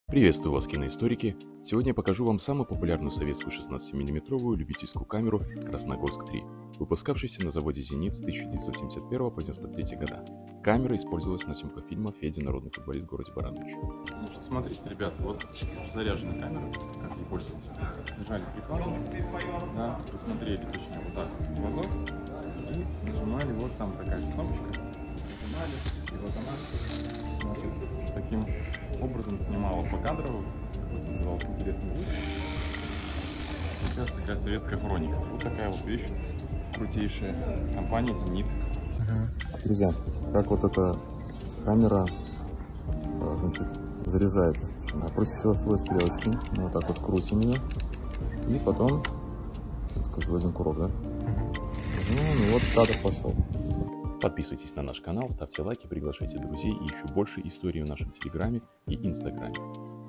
Приветствую вас, киноисторики! Сегодня я покажу вам самую популярную советскую 16-мм любительскую камеру «Красногорск-3», выпускавшуюся на заводе «Зенит» с 1971 по 1993 года. Камера использовалась на съемках фильма «Федя, народный футболист в городе Барановичи». Значит, смотрите, ребята, вот уже заряженная камера, как ей пользоваться. Нажали прикладом, да, посмотрели, точнее, вот так глазов, и нажимали, вот там такая кнопочка, нажимали, и вот она, значит, таким образом снимала покадрово, такой создавался интересный звук. Сейчас такая советская хроника. Вот такая вот вещь крутейшая, компания «Зенит». Друзья, как вот эта камера, значит, заряжается. Напротив всего своей стрелочки. Мы вот так вот крутим ее. И потом, так сказать, заводим курок, да? Ну вот кадр пошел. Подписывайтесь на наш канал, ставьте лайки, приглашайте друзей и еще больше историй в нашем телеграме и инстаграме.